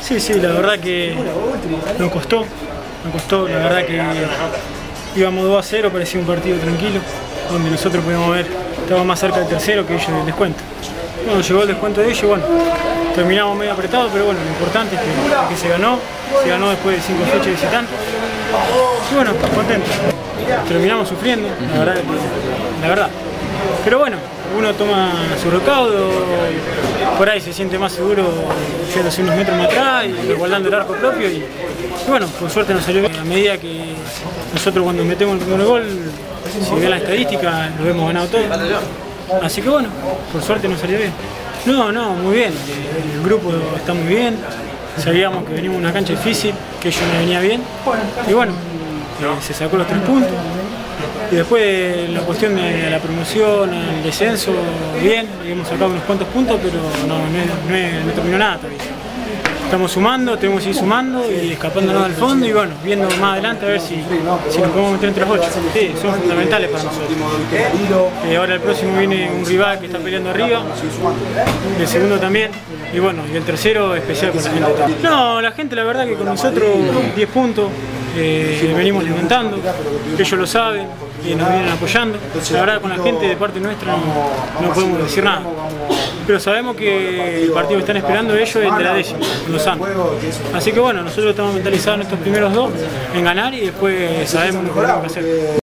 Sí, la verdad que nos costó, la verdad que íbamos 2-0, parecía un partido tranquilo, donde nosotros podíamos ver, estábamos más cerca del tercero que ellos del descuento. Bueno, llegó el descuento de ellos y bueno, terminamos medio apretados, pero bueno, lo importante es que se ganó después de 5 fechas visitantes. Y bueno, contentos. Terminamos sufriendo, la verdad. Pero bueno, uno toma su recaudo, por ahí se siente más seguro yéndose unos metros más atrás y guardando el arco propio y bueno, por suerte nos salió bien. A medida que nosotros cuando metemos el primer gol, si ven la estadística, lo hemos ganado todo. Así que bueno, por suerte nos salió bien. No, muy bien, el grupo está muy bien, sabíamos que venimos a una cancha difícil, que ellos no venía bien y bueno, se sacó los 3 puntos. Y después la cuestión de la promoción, el descenso, bien, hemos sacado unos cuantos puntos, pero no terminó nada todavía. Estamos sumando, tenemos que ir sumando y escapándonos al fondo y bueno, viendo más adelante a ver si nos podemos meter entre los 8. Sí, son fundamentales para nosotros. Ahora el próximo viene un rival que está peleando arriba, el segundo también, y bueno, y el tercero especial con la gente. No, la gente la verdad que con nosotros 10 puntos, venimos levantando, ellos lo saben y nos vienen apoyando. La verdad con la gente de parte nuestra no podemos decir nada. Pero sabemos que el partido que están esperando ellos es de la 10ª, los Santos. Así que bueno, nosotros estamos mentalizados en estos primeros 2 en ganar y después sabemos lo que tenemos que hacer.